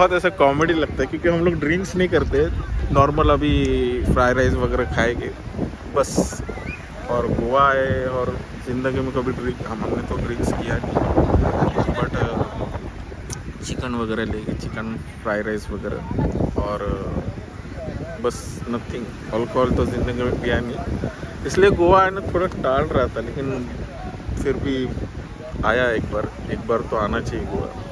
बहुत ऐसा कॉमेडी लगता है क्योंकि हम लोग ड्रिंक्स नहीं करते, नॉर्मल अभी फ्राई राइस वगैरह खाएंगे बस। और गोवा है और ज़िंदगी में कभी हमने तो ड्रिंक्स किया नहीं, बट चिकन वगैरह लेके चिकन फ्राई राइस वगैरह और बस नथिंग। अल्कोहल तो ज़िंदगी में पिया नहीं, इसलिए गोवा है ना थोड़ा टाल रहा था, लेकिन फिर भी आया एक बार तो आना चाहिए गोवा।